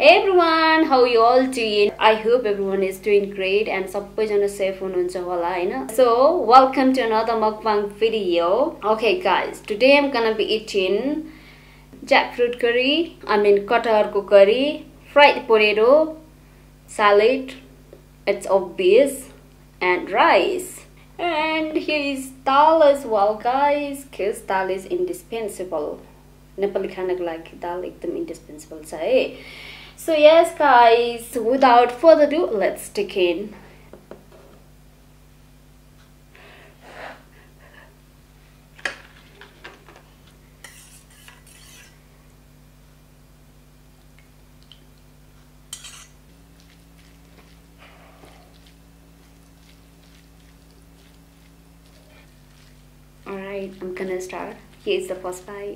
Hey everyone, how you all doing? I hope everyone is doing great and सबैजना safe हुनुहुन्छ होला हैन. So, welcome to another mukbang video. Okay guys, today I'm gonna be eating jackfruit curry, kataharko curry, fried potato, salad, it's obvious, and rice. And here is dal as well guys, because dal is indispensable. Nepali खानाको लागि दाल एकदम indispensable छ है. So yes guys, without further ado, let's dig in. Alright, I'm gonna start. Here's the first bite.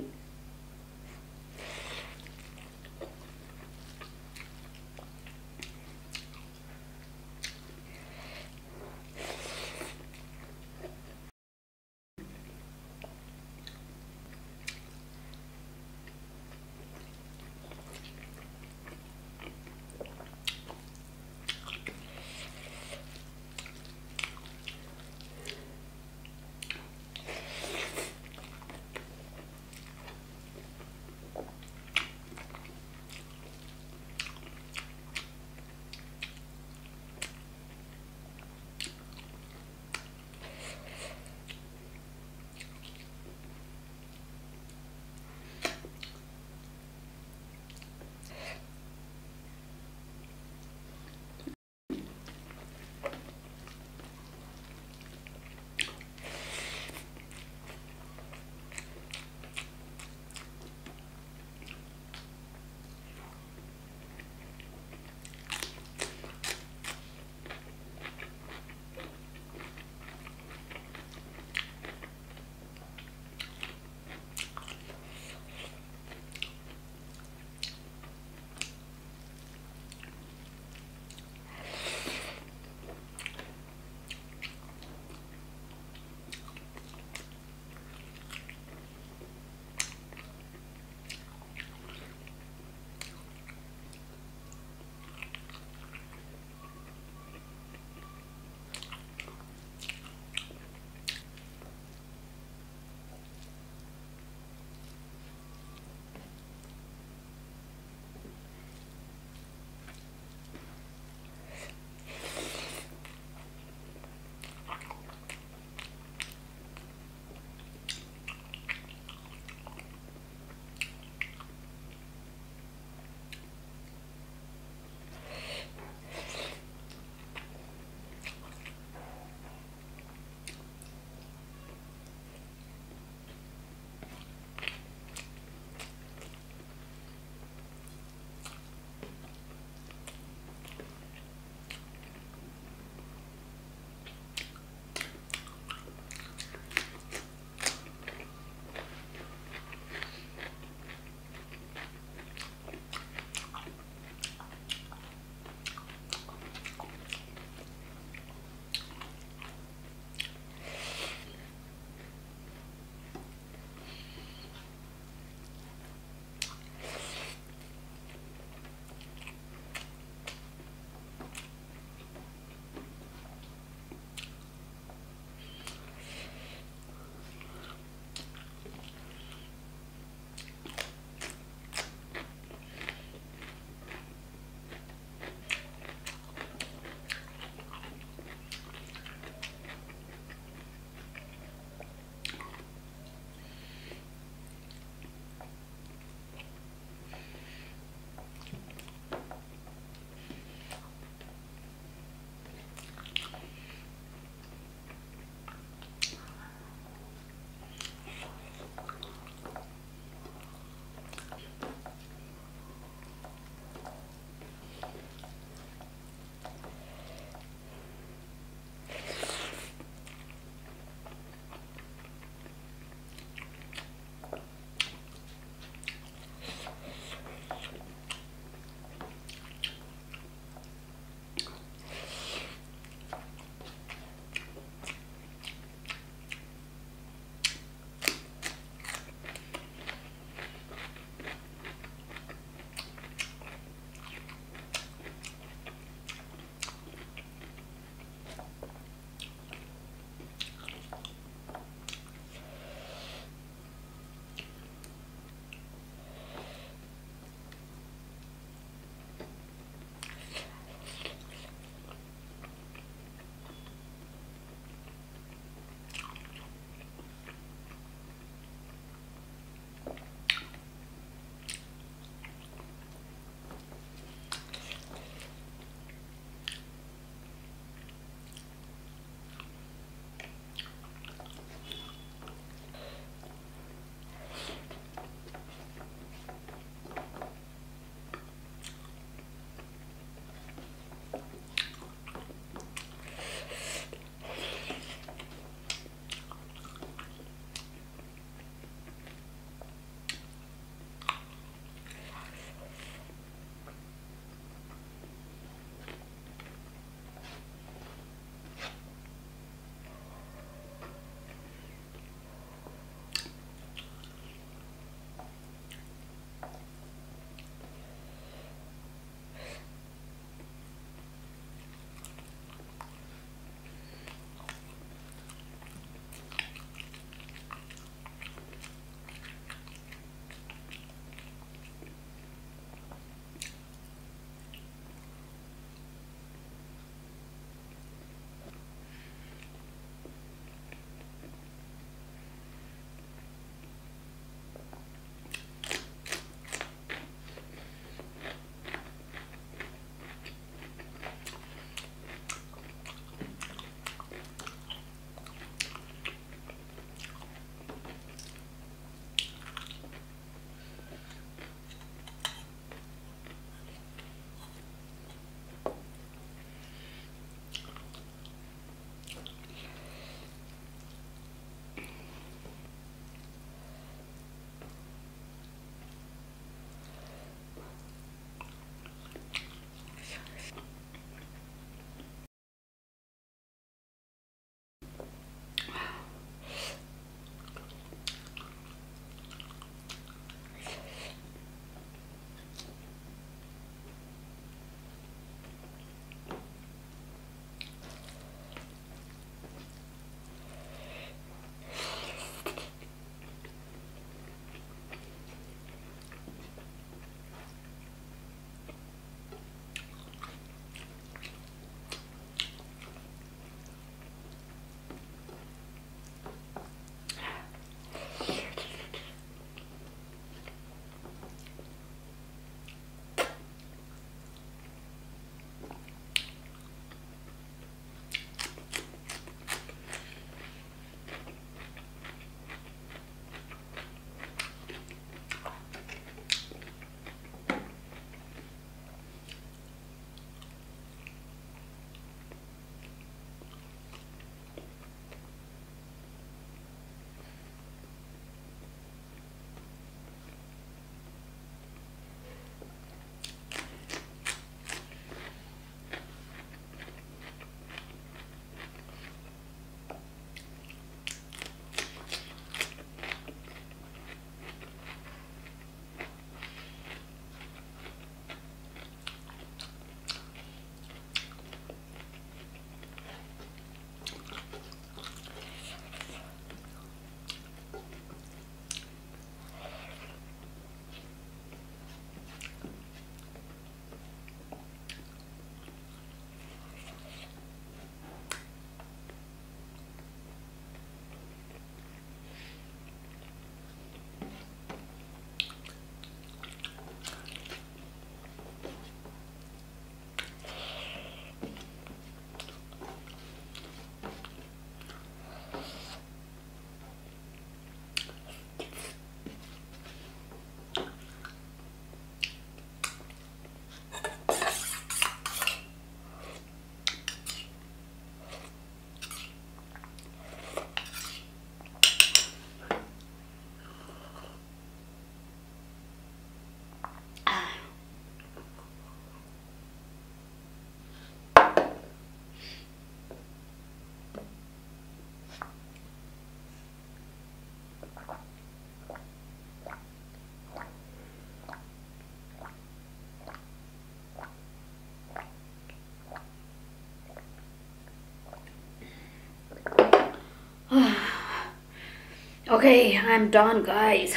Okay, I'm done, guys.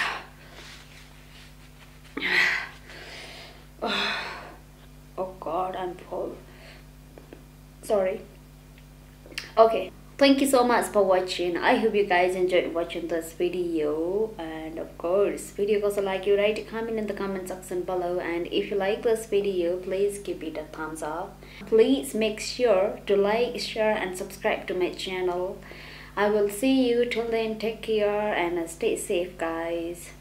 Oh god, I'm full. Sorry. Okay, thank you so much for watching. I hope you guys enjoyed watching this video, and of course video also like you, right? Comment in the comment section below, and if you like this video, please give it a thumbs up. Please make sure to like, share and subscribe to my channel. I will see you till then. Take care and stay safe, guys.